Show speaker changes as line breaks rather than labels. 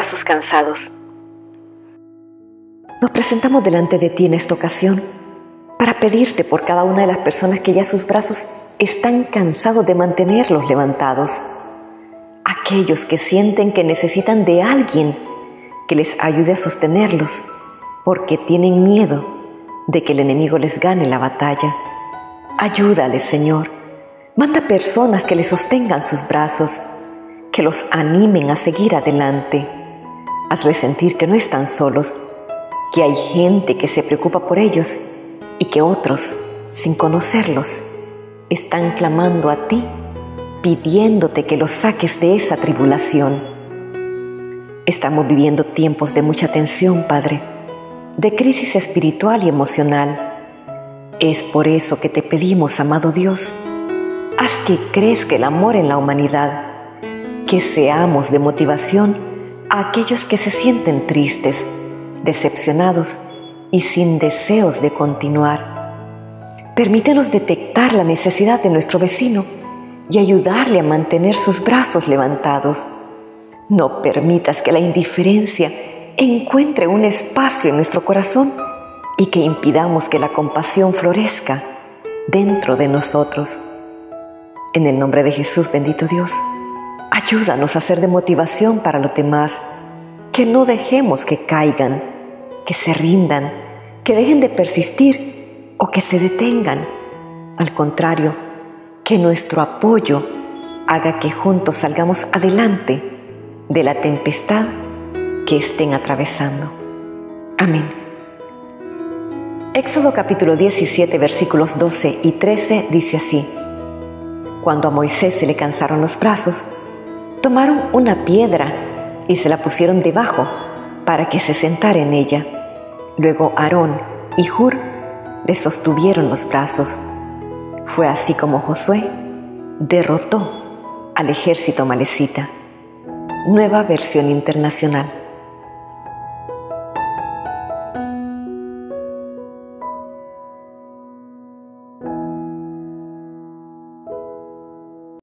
brazos cansados.
Nos presentamos delante de ti en esta ocasión para pedirte por cada una de las personas que ya sus brazos están cansados de mantenerlos levantados. Aquellos que sienten que necesitan de alguien que les ayude a sostenerlos porque tienen miedo de que el enemigo les gane la batalla. Ayúdales, Señor. Manda personas que les sostengan sus brazos, que los animen a seguir adelante. Hazles sentir que no están solos, que hay gente que se preocupa por ellos y que otros, sin conocerlos, están clamando a ti, pidiéndote que los saques de esa tribulación. Estamos viviendo tiempos de mucha tensión, Padre, de crisis espiritual y emocional. Es por eso que te pedimos, amado Dios, haz que crezca el amor en la humanidad, que seamos de motivación a aquellos que se sienten tristes, decepcionados y sin deseos de continuar. Permítenos detectar la necesidad de nuestro vecino y ayudarle a mantener sus brazos levantados. No permitas que la indiferencia encuentre un espacio en nuestro corazón y que impidamos que la compasión florezca dentro de nosotros. En el nombre de Jesús, bendito Dios, ayúdanos a ser de motivación para los demás, que no dejemos que caigan, que se rindan, que dejen de persistir o que se detengan. Al contrario, que nuestro apoyo haga que juntos salgamos adelante de la tempestad que estén atravesando. Amén. Éxodo capítulo 17, versículos 12 y 13 dice así: Cuando a Moisés se le cansaron los brazos, tomaron una piedra y se la pusieron debajo para que se sentara en ella. Luego Aarón y Hur le sostuvieron los brazos. Fue así como Josué derrotó al ejército amalecita. Nueva versión internacional.